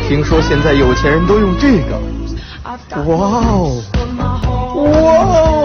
听说现在有钱人都用这个。哇哦，哇哦！